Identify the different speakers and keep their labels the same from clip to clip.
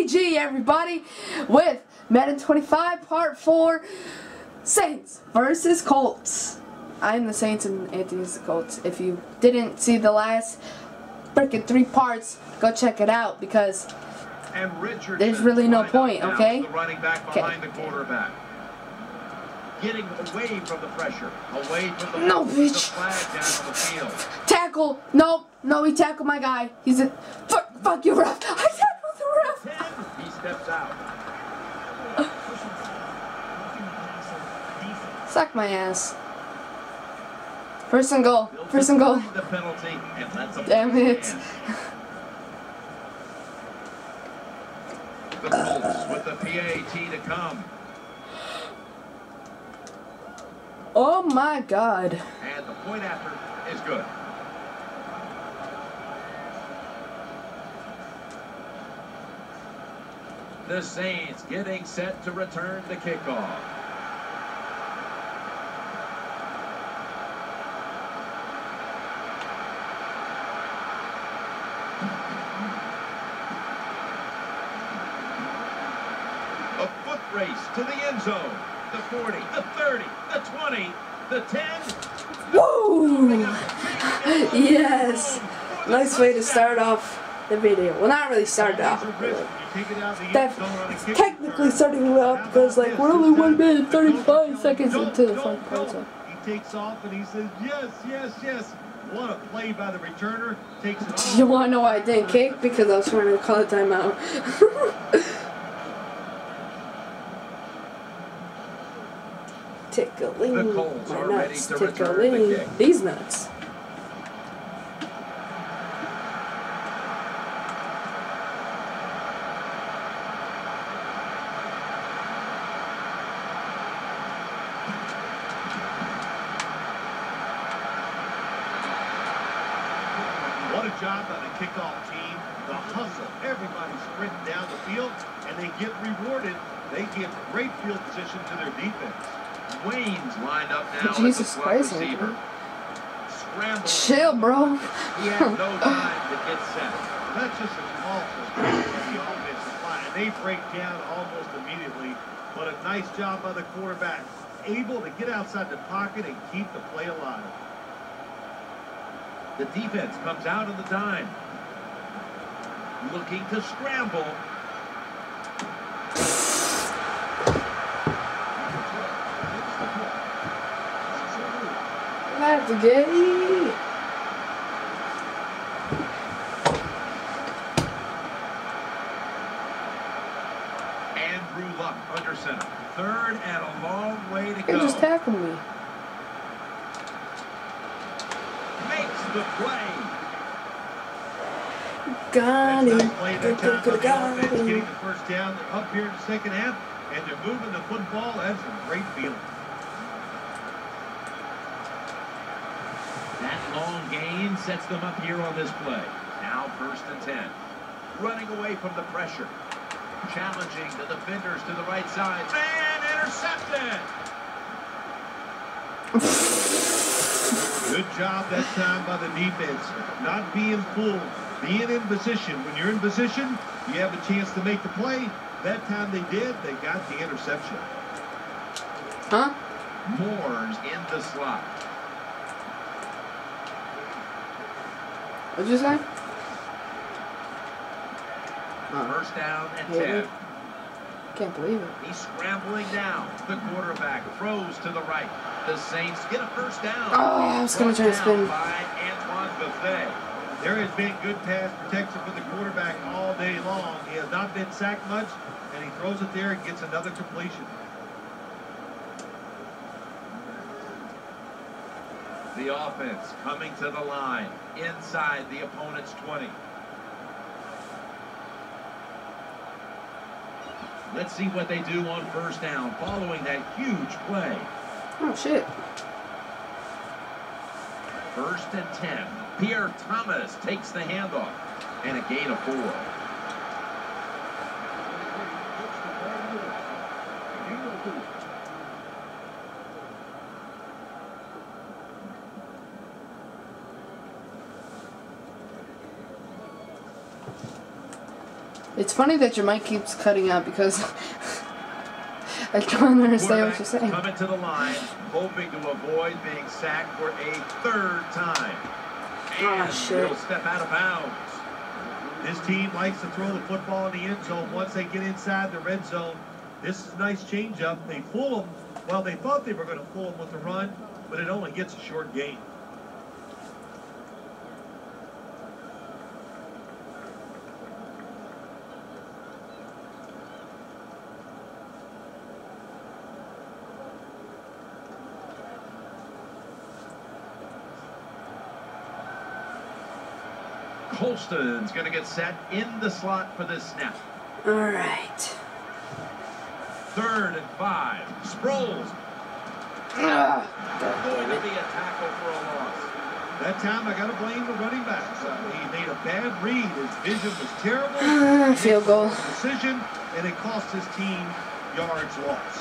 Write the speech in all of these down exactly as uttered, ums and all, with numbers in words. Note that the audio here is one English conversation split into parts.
Speaker 1: G, everybody, with Madden twenty-five Part four, Saints versus Colts. I'm the Saints and Anthony's the Colts. If you didn't see the last freaking three parts, go check it out because there's really no point, okay?
Speaker 2: The running back behind the quarterback. Getting away from the pressure, away from the
Speaker 1: no, bitch.
Speaker 2: The flag down on the field.
Speaker 1: Tackle. Nope. No, he tackled my guy. He's a fuck. Fuck you, ref. I tackled the ref.
Speaker 2: He steps out.
Speaker 1: Suck my ass. First and goal. First and goal.
Speaker 2: The penalty and lets him
Speaker 1: Damn it.
Speaker 2: The Colts with the P A T to come.
Speaker 1: Oh my God.
Speaker 2: And the point after is good. The Saints getting set to return the kickoff. A foot race to the end zone. The forty, the thirty, the twenty, the ten.
Speaker 1: Woo! Yes! Nice way to start off the video. Well, not really start it off. That's technically starting it off because, like, we're only one minute and thirty-five seconds into the front part. So.
Speaker 2: He takes off and he says, yes, yes, yes. What a play by the returner. Takes it off.
Speaker 1: You want to know why I didn't kick? Because I was trying to call a timeout. Tickling
Speaker 2: the Colts
Speaker 1: my
Speaker 2: are
Speaker 1: nuts,
Speaker 2: ready to return the
Speaker 1: tickling
Speaker 2: kick.
Speaker 1: these nuts.
Speaker 2: What a job by the kickoff team. The hustle, everybody sprinting down the field, and they get rewarded. They give great field position to their defense. Wayne's lined up now.
Speaker 1: Jesus
Speaker 2: as the
Speaker 1: Christ,
Speaker 2: receiver. Scramble.
Speaker 1: Chill, bro.
Speaker 2: He has no time to get set. That's just a small frustration of the offensive line. And they break down almost immediately. But a nice job by the quarterback. Able to get outside the pocket and keep the play alive. The defense comes out in the dime. Looking to scramble.
Speaker 1: I have to get it.
Speaker 2: Andrew Luck under center. Third and a long way to
Speaker 1: He
Speaker 2: go.
Speaker 1: just tackled me.
Speaker 2: Makes the play.
Speaker 1: Got
Speaker 2: That's
Speaker 1: it.
Speaker 2: nice play that time by the
Speaker 1: Got
Speaker 2: offense,
Speaker 1: it.
Speaker 2: getting the first down up here in the second half, and they're moving the football. That's a great feeling. That long gain sets them up here on this play. Now first and ten. Running away from the pressure. Challenging the defenders to the right side. And intercepted! Good job that time by the defense. Not being fooled. Being in position. When you're in position, you have a chance to make the play. That time they did. They got the interception.
Speaker 1: Huh?
Speaker 2: Moore's in the slot.
Speaker 1: What'd you say?
Speaker 2: First down and
Speaker 1: Yeah.
Speaker 2: ten.
Speaker 1: Can't believe it.
Speaker 2: He's scrambling down. The quarterback throws to the right. The Saints get a first down.
Speaker 1: Oh, I was gonna try to spin.
Speaker 2: By Antoine Buffet. There has been good pass protection for the quarterback all day long. He has not been sacked much, and he throws it there and gets another completion. The offense coming to the line inside the opponent's twenty. Let's see what they do on first down following that huge play.
Speaker 1: Oh, shit.
Speaker 2: First and ten. Pierre Thomas takes the handoff. And a gain of four.
Speaker 1: It's funny that your mic keeps cutting out because I don't understand what you're saying.
Speaker 2: Coming to the line, hoping to avoid being sacked for a third time. And
Speaker 1: oh, shit.
Speaker 2: He'll step out of bounds. This team likes to throw the football in the end zone once they get inside the red zone. This is a nice changeup. They fool them. Well, they thought they were going to fool them with the run, but it only gets a short gain. Colston's going to get set in the slot for this snap.
Speaker 1: All right.
Speaker 2: Third and five. Sproles.
Speaker 1: Ah,
Speaker 2: going to be a tackle for a loss. That time I got to blame the running backs. Uh, he made a bad read. His vision was terrible.
Speaker 1: Uh, field goal.
Speaker 2: Decision, and it cost his team yards lost.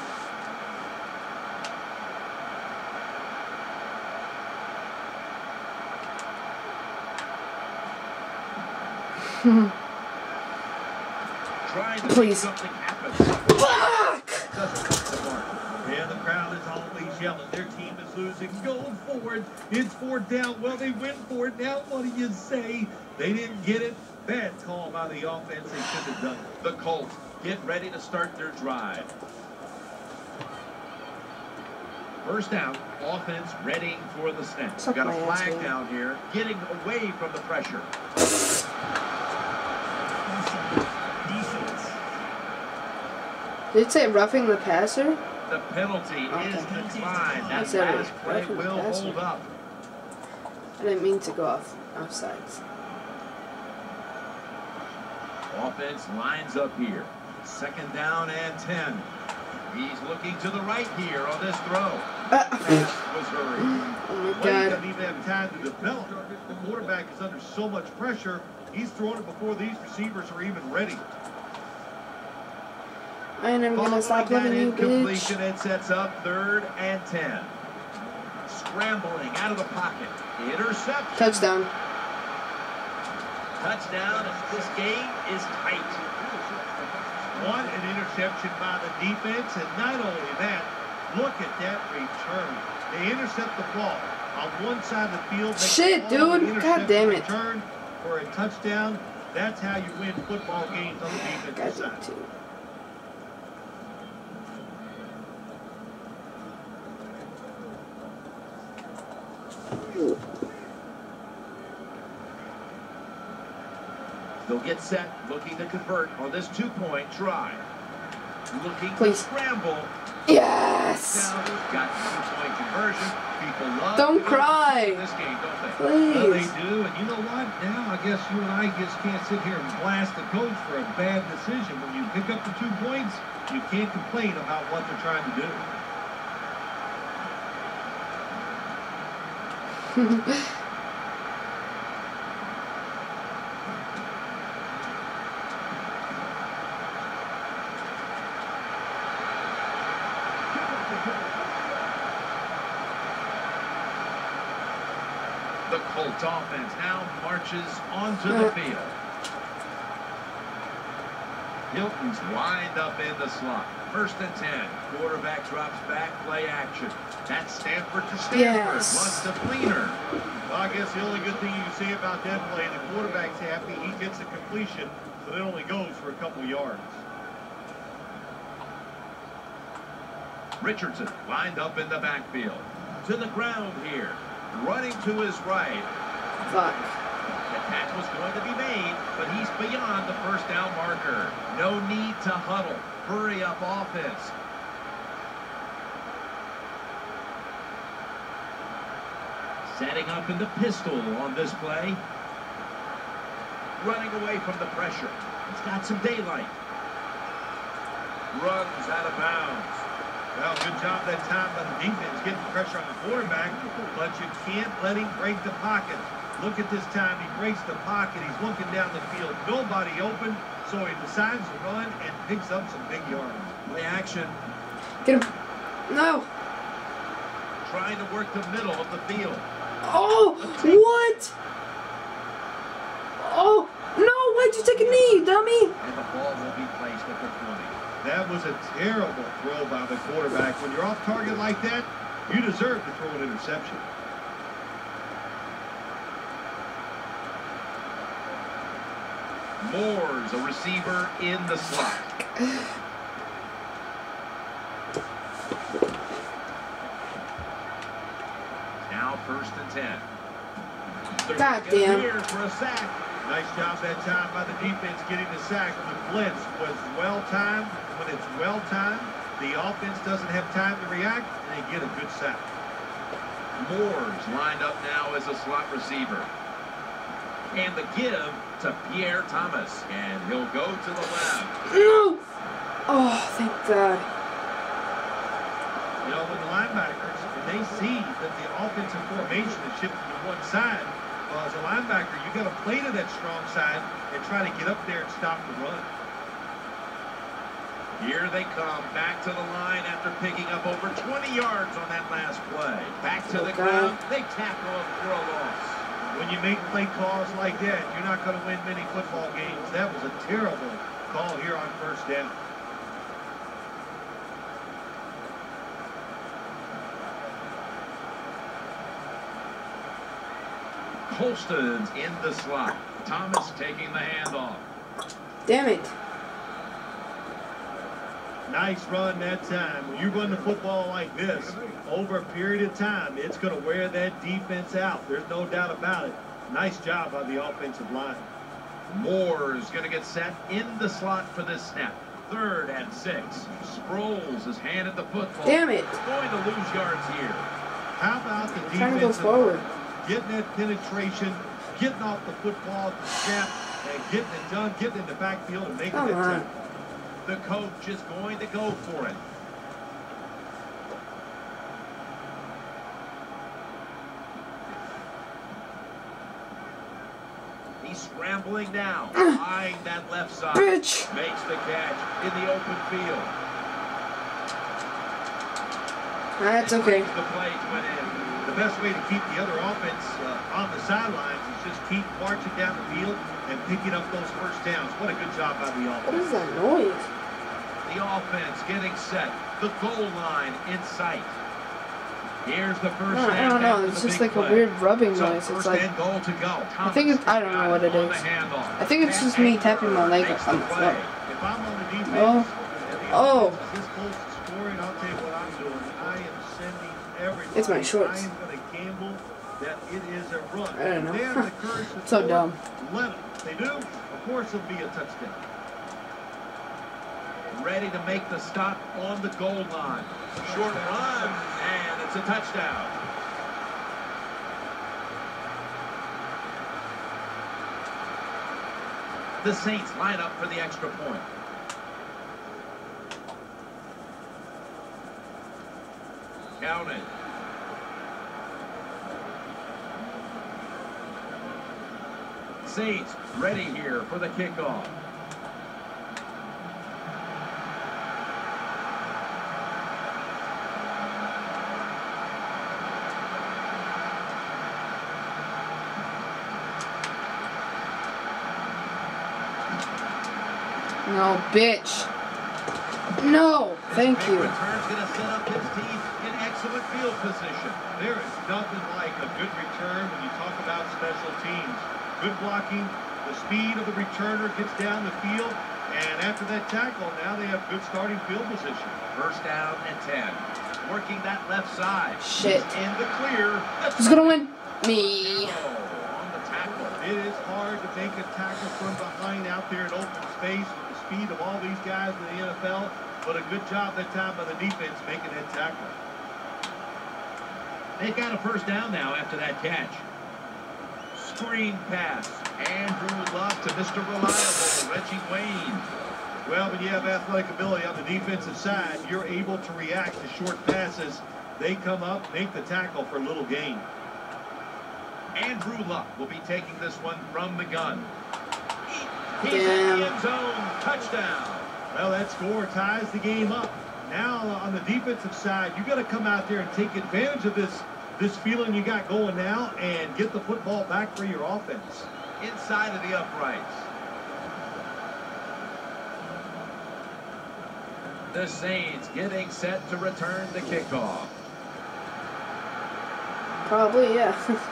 Speaker 1: Please.
Speaker 2: Something happen.
Speaker 1: Fuck!
Speaker 2: And the crowd is always yelling. Their team is losing. Going forward. It's fourth down. Well, they went for it. Now what do you say? They didn't get it. Bad call by the offense. They should have done it. The Colts get ready to start their drive. First down. Offense ready for the snap.
Speaker 1: Suck
Speaker 2: Got a
Speaker 1: my
Speaker 2: flag
Speaker 1: ass,
Speaker 2: down here. Getting away from the pressure.
Speaker 1: Did it say roughing the passer?
Speaker 2: The penalty
Speaker 1: okay.
Speaker 2: is declined. That
Speaker 1: pass
Speaker 2: play will hold up.
Speaker 1: I didn't mean to go off offsides.
Speaker 2: Offense lines up here. Second down and ten. He's looking to the right here on this throw.
Speaker 1: Uh,
Speaker 2: Pass was hurried.
Speaker 1: Oh my
Speaker 2: God.
Speaker 1: God.
Speaker 2: Doesn't even have time to develop. The quarterback is under so much pressure. He's throwing it before these receivers are even ready.
Speaker 1: I ain't never gonna stop loving you, bitch.
Speaker 2: It sets up third and ten. Scrambling out of the pocket. Interception.
Speaker 1: Touchdown.
Speaker 2: Touchdown. This game is tight. One, an interception by the defense, and not only that, look at that return. They intercept the ball on one side of the field.
Speaker 1: Shit, dude. God damn it.
Speaker 2: Return for a touchdown. That's how you win football games on the defensive side.
Speaker 1: Too.
Speaker 2: They'll get set, looking to convert on this two-point try. Looking
Speaker 1: Please.
Speaker 2: to scramble.
Speaker 1: Yes!
Speaker 2: Now, got two-point conversion. People love
Speaker 1: Don't cry.
Speaker 2: this game, don't they?
Speaker 1: Please.
Speaker 2: Well, they do, and you know what? Now I guess you and I just can't sit here and blast the coach for a bad decision. When you pick up the two points, you can't complain about what they're trying to do. The Colts offense now marches onto the field. Hilton's lined up in the slot. First and ten. Quarterback drops back, play action. That's Stanford to Stanford.
Speaker 1: Yes.
Speaker 2: Wants the cleaner. Well, I guess the only good thing you can say about that play, the quarterback's happy. He gets a completion, but it only goes for a couple yards. Richardson lined up in the backfield. To the ground here. Running to his right.
Speaker 1: Fuck.
Speaker 2: The catch was going to be made, but he's beyond the first down marker. No need to huddle. Hurry up offense. Setting up in the pistol on this play. Running away from the pressure. He's got some daylight. Runs out of bounds. Well, good job that time by the defense getting pressure on the quarterback, but you can't let him break the pocket. Look at this time. He breaks the pocket. He's looking down the field. Nobody open, so he decides to run and picks up some big yards. Play action.
Speaker 1: Get him. No.
Speaker 2: Trying to work the middle of the field.
Speaker 1: Oh, what? Oh, no. Why'd you take a knee, dummy?
Speaker 2: and the ball will be placed at the twenty. That was a terrible throw by the quarterback. When you're off target like that, you deserve to throw an interception. Moore's a receiver in the slot. Now first and ten.
Speaker 1: God damn.
Speaker 2: Here for a sack. Nice job that time by the defense getting the sack. The blitz was well-timed. When it's well-timed, the offense doesn't have time to react, and they get a good sack. Moore's lined up now as a slot receiver. And the give to Pierre Thomas. And he'll go to the left.
Speaker 1: No! Oh, thank God.
Speaker 2: You know, when the linebackers, when they see that the offensive formation is shifting to one side, well, as a linebacker, you got to play to that strong side and try to get up there and stop the run. Here they come back to the line after picking up over twenty yards on that last play. Back to the ground. They tackle him for a loss. When you make play calls like that, you're not going to win many football games. That was a terrible call here on first down. Colston's in the slot. Thomas taking the handoff.
Speaker 1: Damn it.
Speaker 2: Nice run that time. When you run the football like this, over a period of time, it's going to wear that defense out. There's no doubt about it. Nice job by the offensive line. Moore is going to get set in the slot for this snap. Third and six. Sproles is handed the football.
Speaker 1: Damn it.
Speaker 2: Going to lose yards here. How about the defense?
Speaker 1: Trying to go forward.
Speaker 2: Getting that penetration, getting off the football at the snap, and getting it done, getting in the backfield and making
Speaker 1: Come
Speaker 2: it
Speaker 1: on.
Speaker 2: time. The coach is going to go for it. He's scrambling now, eyeing that left side.
Speaker 1: Bitch.
Speaker 2: Makes the catch in the open field.
Speaker 1: That's okay.
Speaker 2: The play went in. The best way to keep the other offense uh, on the sidelines is just keep marching down the field and picking up those first downs. What a good job by the offense.
Speaker 1: What is that noise?
Speaker 2: The offense getting set. The goal line in sight. Here's the first
Speaker 1: No, I
Speaker 2: down
Speaker 1: don't know.
Speaker 2: after
Speaker 1: It's
Speaker 2: the
Speaker 1: just
Speaker 2: big
Speaker 1: like a
Speaker 2: play.
Speaker 1: weird rubbing
Speaker 2: So
Speaker 1: noise. It's
Speaker 2: first
Speaker 1: like,
Speaker 2: and goal to go.
Speaker 1: I think it's, I don't know what it is. I think it's just me tapping my leg on the floor.
Speaker 2: If I'm on the defense,
Speaker 1: Oh.
Speaker 2: and the
Speaker 1: Oh.
Speaker 2: offense is this close to scoring, I'll tell you what I'm doing. I am sending everybody.
Speaker 1: It's my shorts.
Speaker 2: I am going to gamble that it is a run.
Speaker 1: I don't know.
Speaker 2: They have the courage to
Speaker 1: So
Speaker 2: score.
Speaker 1: dumb.
Speaker 2: Let them. If they do, of course it'll be a touchdown. Ready to make the stop on the goal line. Short run, and it's a touchdown. The Saints line up for the extra point. Counted. Saints ready here for the kickoff.
Speaker 1: No, bitch. No, thank you.
Speaker 2: Return's going to set up his team in excellent field position. There is nothing like a good return when you talk about special teams. Good blocking, the speed of the returner gets down the field, and after that tackle, now they have good starting field position. First down and ten. Working that left side.
Speaker 1: Shit.
Speaker 2: He's in the clear.
Speaker 1: Who's gonna win? Me.
Speaker 2: Oh, on the tackle. It is hard to make a tackle from behind out there in open space with the speed of all these guys in the N F L, but a good job that time by the defense making that tackle. They got a first down now after that catch. Screen pass. Andrew Luck to Mister Reliable, Reggie Wayne. Well, when you have athletic ability on the defensive side, you're able to react to short passes. They come up, make the tackle for little gain. Andrew Luck will be taking this one from the gun. He's
Speaker 1: Damn.
Speaker 2: in the end zone. Touchdown. Well, that score ties the game up. Now, on the defensive side, you got to come out there and take advantage of this, this feeling you got going now and get the football back for your offense. Inside of the uprights.
Speaker 3: The Saints getting set to return the kickoff.
Speaker 1: Probably, yeah.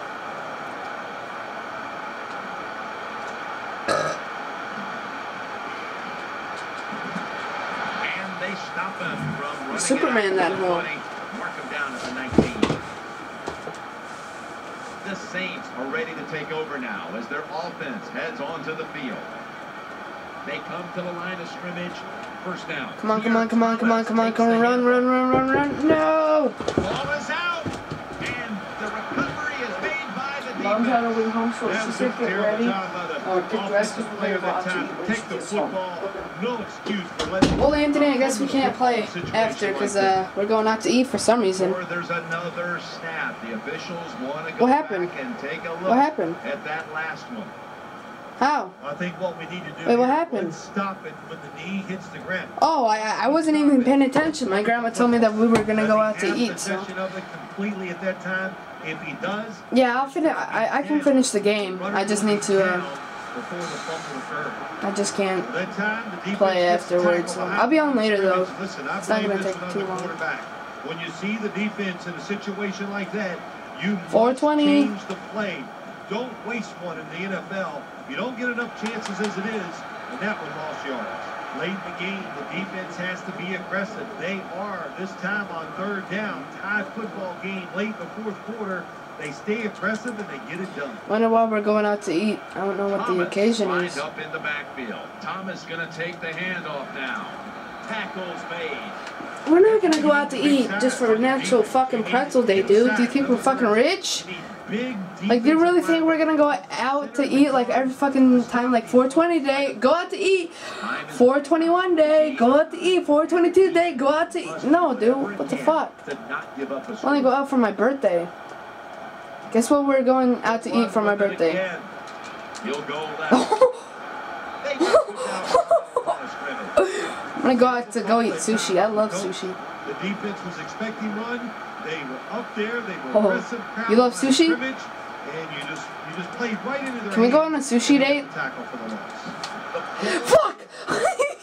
Speaker 2: And they stop him from running
Speaker 1: Superman that hole.
Speaker 2: Mark him down at the nineteen. The Saints are ready to take over now as their offense heads onto the field. They come to the line of scrimmage. First down.
Speaker 1: Come on, come on, come on, come on, come on, come on, run, run, run, run, run. No!
Speaker 2: Ball is out, and the recovery is made by the defense.
Speaker 4: Mom's on her way home, so
Speaker 2: That
Speaker 4: she
Speaker 2: was a
Speaker 4: said get
Speaker 2: terrible
Speaker 4: ready.
Speaker 2: job by the
Speaker 4: Uh, get dressed
Speaker 2: offensive
Speaker 4: and
Speaker 2: player
Speaker 4: play
Speaker 2: that
Speaker 4: about
Speaker 2: time
Speaker 4: you
Speaker 2: to
Speaker 4: when
Speaker 2: take
Speaker 4: she
Speaker 2: the
Speaker 4: gets home.
Speaker 2: football. No excuse for letting.
Speaker 1: Well, Anthony, I guess we can't play after because uh, we're going out to eat for some reason.
Speaker 2: Or there's another snap. The officials want to go
Speaker 1: What happened?
Speaker 2: back and take a look
Speaker 1: What happened?
Speaker 2: at that last one.
Speaker 1: How?
Speaker 2: I think what we need to do
Speaker 1: Wait, what
Speaker 2: here,
Speaker 1: happened?
Speaker 2: let's stop it when the knee hits the ground.
Speaker 1: Oh, I I wasn't even paying attention. My grandma told me that we were gonna go out to
Speaker 2: Does he
Speaker 1: eat.
Speaker 2: have
Speaker 1: So
Speaker 2: possession of it completely at that time? If he does,
Speaker 1: yeah, I'll finish. I I can finish the game. I just need to. Uh,
Speaker 2: before the fumble occurred.
Speaker 1: I just can't.
Speaker 2: That time, the defense
Speaker 1: Play
Speaker 2: gets the
Speaker 1: afterwards.
Speaker 2: tackle
Speaker 1: I'll be on later, though.
Speaker 2: Listen, I
Speaker 1: It's not
Speaker 2: blame
Speaker 1: gonna
Speaker 2: this
Speaker 1: take
Speaker 2: one on
Speaker 1: too
Speaker 2: the
Speaker 1: long.
Speaker 2: quarterback. When you see the defense in a situation like that, you
Speaker 1: four
Speaker 2: must
Speaker 1: twenty.
Speaker 2: change the play. Don't waste one in the N F L. You don't get enough chances as it is, and that one lost yards. Late in the game, the defense has to be aggressive. They are, this time on third down, tie football game late in the fourth quarter. They stay aggressive and they get it done.
Speaker 1: Wonder why we're going out to eat. I don't know what the
Speaker 3: Thomas
Speaker 1: occasion
Speaker 3: lined
Speaker 1: is.
Speaker 3: up in the backfield. Thomas gonna take the handoff now. Tackles made.
Speaker 1: We're not gonna go out to eat just for an actual fucking pretzel day, dude. Do you think we're fucking rich?
Speaker 2: Big
Speaker 1: Like, do you really think we're gonna go out to eat like every fucking time? Like four twenty day, go out to eat. four twenty-one day, go out to eat. four twenty-two day, go out to eat. No, dude, what the fuck?
Speaker 2: Did not give up a
Speaker 1: I only go out for my birthday. Guess what we're going out to eat for my birthday?
Speaker 2: He'll go that.
Speaker 1: I'm gonna go out to go eat sushi. I love sushi.
Speaker 2: The defense was expecting one. They were up there. They were
Speaker 1: Oh,
Speaker 2: aggressive.
Speaker 1: you love sushi?
Speaker 2: And you just you just played right into their
Speaker 1: Can we go on
Speaker 2: hands.
Speaker 1: a sushi date?
Speaker 2: Tackle for the loss.
Speaker 1: Fuck!
Speaker 2: When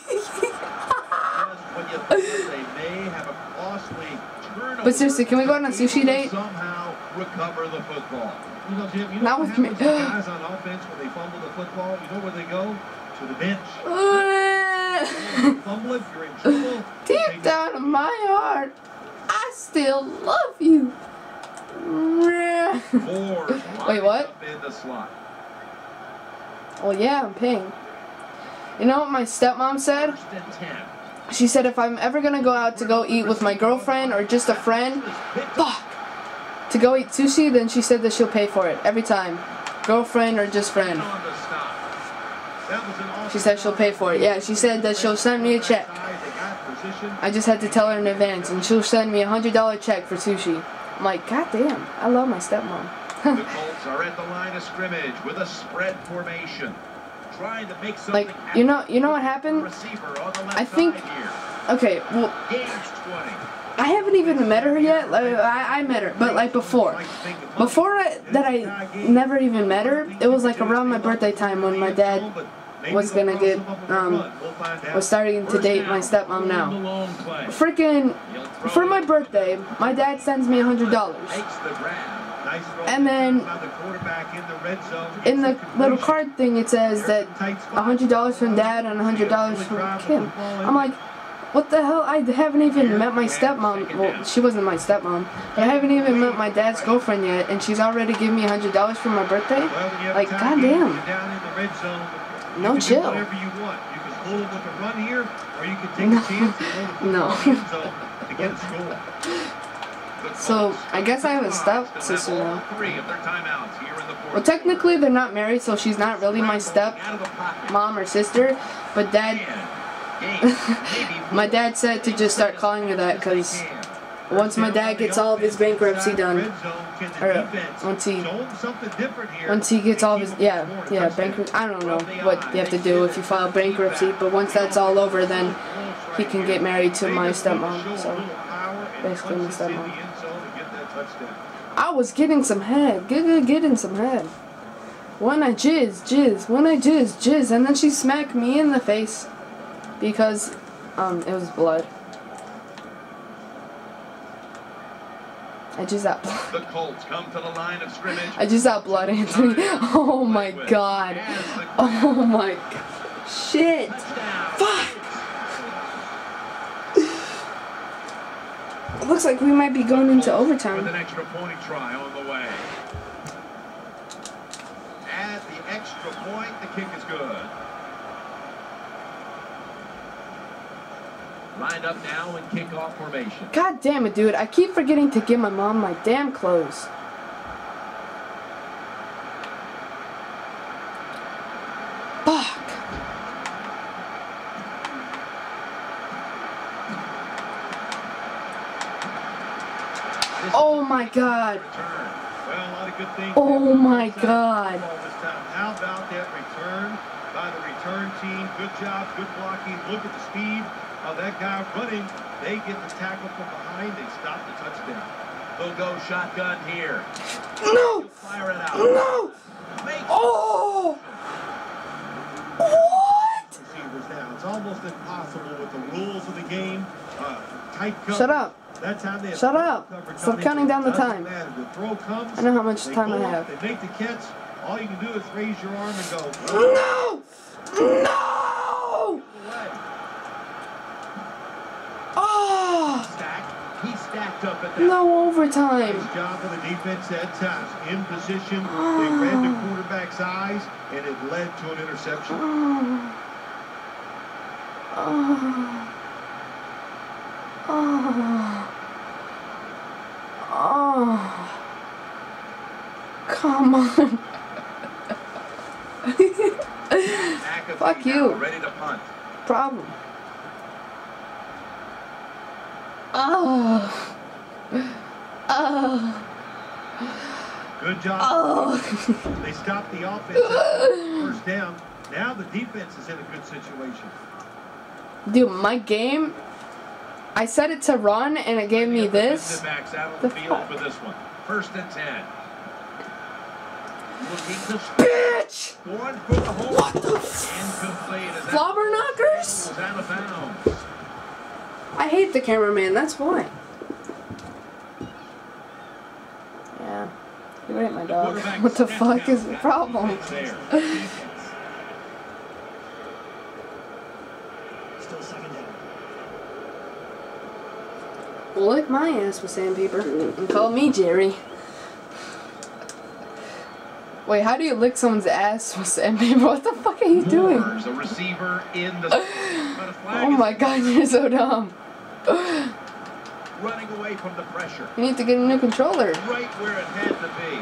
Speaker 2: you think they may have a costly turnover,
Speaker 1: But seriously, can we go on a sushi date?
Speaker 2: Somehow recover the football. You know, Jim, you know
Speaker 1: Not
Speaker 2: what
Speaker 1: with me.
Speaker 2: happens to guys on offense when they fumble the football? You know where they go? To the bench. Fumble it, you're in trouble.
Speaker 1: Deep down in my heart, I still love you.
Speaker 3: Moore
Speaker 1: Wait, what?
Speaker 3: up in the slot.
Speaker 1: Well, yeah, I'm paying. You know what my stepmom said?
Speaker 3: First and ten.
Speaker 1: She said if I'm ever gonna go out to go eat with my girlfriend or just a friend, fuck, to go eat sushi, then she said that she'll pay for it every time. Girlfriend or just friend.
Speaker 3: On the stop.
Speaker 2: That was an awesome
Speaker 1: She said she'll pay for it. Yeah, she said that she'll send me a check. I just had to tell her in advance, and she'll send me a hundred dollar check for sushi. I'm like, god damn, I love my stepmom.
Speaker 3: The Colts are at the line of scrimmage with a spread formation. Trying to make something
Speaker 1: Like, you know, you know what happened?
Speaker 3: Receiver on the left
Speaker 1: I think-
Speaker 3: side here.
Speaker 1: Okay, well,
Speaker 3: Gains twenty.
Speaker 1: I haven't even met her yet. Like, I, I met her, but like before. Before I, that I never even met her, it was like around my birthday time when my dad was gonna get, um, was starting to date my stepmom now. Freaking, for my birthday, my dad sends me a hundred dollars.
Speaker 3: Takes the grab.
Speaker 1: And then in the little card thing it says that a hundred dollars from dad and a hundred dollars from Kim. I'm like, what the hell? I haven't even met my stepmom. Well, she wasn't my stepmom, but I haven't even met my dad's girlfriend yet, and she's already giving me a hundred dollars for my birthday. Like, goddamn. No chill.
Speaker 2: Whatever you want. You can hold it with a run here, or you can take a chance and hold it
Speaker 1: No.
Speaker 2: with the end zone to get a score.
Speaker 1: So I guess I have a stepsister now.
Speaker 3: Three of their timeouts here in the fourth.
Speaker 1: Well, technically they're not married, so she's not really my step
Speaker 3: Out of the pocket.
Speaker 1: mom or sister. But dad, my dad said to just start calling her that because once my dad gets all of his bankruptcy done, or once he once he gets all of his yeah yeah bankruptcy. I don't know what you have to do if you file bankruptcy, but once that's all over, then he can get married to my stepmom. So basically my stepmom. I was getting some head, good, good, getting some head. When I jizz, jizz, when I jizz, jizz, and then she smacked me in the face because um it was blood. I just out.
Speaker 3: The Colts come to the line of scrimmage.
Speaker 1: I just out blood Anthony. Oh my god. Oh my god. Shit. Fuck. It looks like we might be going into overtime.
Speaker 3: With an extra point try on the way. At the extra point, the kick is good. Lined up now in kickoff formation.
Speaker 1: God damn it, dude. I keep forgetting to give my mom my damn clothes. Fuck. Oh my god.
Speaker 2: Well, a lot of good things.
Speaker 1: Oh my god.
Speaker 2: How about that return by the return team? Good job, good blocking. Look at the speed of that guy running. They get the tackle from behind. They stop the touchdown.
Speaker 3: They'll go shotgun here.
Speaker 1: No!
Speaker 3: Fire it out.
Speaker 1: No!
Speaker 3: Make
Speaker 1: Oh! What?
Speaker 2: Receivers now. It's almost impossible with the rules of the game. Uh, tight coverage.
Speaker 1: Shut up.
Speaker 2: That time they have
Speaker 1: Shut up.
Speaker 2: coverage
Speaker 1: Stop
Speaker 2: on it.
Speaker 1: counting down the
Speaker 2: Doesn't
Speaker 1: time.
Speaker 2: matter. The throw comes.
Speaker 1: I know how much
Speaker 2: they
Speaker 1: time I
Speaker 2: go up,
Speaker 1: have.
Speaker 2: They make the catch. All you can do is raise your arm and go.
Speaker 1: No! No! Oh!
Speaker 3: Stack. He stacked up at that.
Speaker 1: No overtime.
Speaker 2: Nice job for the defense that time. In position, they read the quarterback's eyes, and it led to an interception.
Speaker 1: Oh. Oh. Oh. Come on. Fuck you.
Speaker 3: Ready to punt.
Speaker 1: Problem. Oh. Oh.
Speaker 2: Good job.
Speaker 1: Oh.
Speaker 2: They stopped the offense at the first down. Now the defense is in a good situation.
Speaker 1: Dude, my game, I set it to run and it gave me this.
Speaker 3: Backs out on
Speaker 1: The
Speaker 3: the field
Speaker 1: fuck?
Speaker 3: for this one. First and ten. Looking to
Speaker 1: Bitch!
Speaker 3: going for the hole.
Speaker 1: What the f-
Speaker 3: Incomplete as that
Speaker 1: Flobber knockers?
Speaker 3: was out of bounds.
Speaker 1: I hate the cameraman, that's why. Yeah. You ate my dog.
Speaker 3: Quarterback
Speaker 1: What the
Speaker 3: steps
Speaker 1: fuck
Speaker 3: out.
Speaker 1: is the problem?
Speaker 3: That's there.
Speaker 2: Still second down.
Speaker 1: Lick my ass with sandpaper and call me Jerry. Wait, how do you lick someone's ass with sandpaper? What the fuck are you doing?
Speaker 3: Moore's a receiver in the. But a flag
Speaker 1: Oh
Speaker 3: is
Speaker 1: my god, you're so dumb.
Speaker 3: running away from the pressure.
Speaker 1: You need to get a new controller.
Speaker 3: Right where it had to be.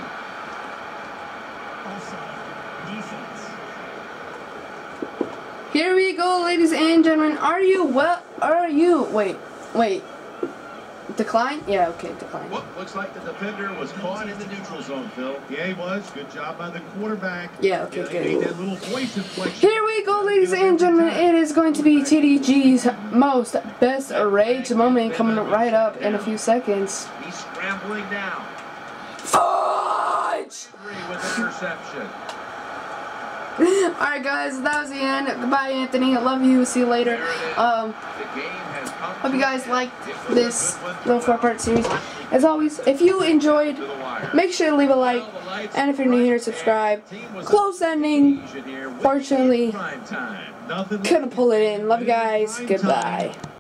Speaker 2: Offside. Defense.
Speaker 1: Here we go, ladies and gentlemen. Are you well? Are you? Wait, wait. Decline? Yeah, okay, decline.
Speaker 3: Well, looks like the defender was caught in the neutral zone, Phil.
Speaker 2: Yeah, he was. Good job by the quarterback.
Speaker 1: Yeah, okay,
Speaker 2: Yeah, they made
Speaker 1: good.
Speaker 2: that little voice inflection.
Speaker 1: Here we go, ladies and gentlemen. It is going to be T D G's most best rage moment coming right up in a few seconds.
Speaker 3: He's scrambling down.
Speaker 1: Fudge!
Speaker 3: Three with interception.
Speaker 1: Alright, guys, that was the end. Goodbye, Anthony. I love you. See you later. Um,
Speaker 3: The game has come
Speaker 1: hope you
Speaker 3: to
Speaker 1: guys
Speaker 3: an
Speaker 1: liked
Speaker 3: end. It was a
Speaker 1: this
Speaker 3: good one.
Speaker 1: little four-part series. As always, if you enjoyed,
Speaker 3: To the wire.
Speaker 1: make sure to leave a like. And if you're new here, subscribe. Close ending. Fortunately,
Speaker 3: Prime time.
Speaker 2: Nothing.
Speaker 1: couldn't pull it in. Love you guys. Goodbye.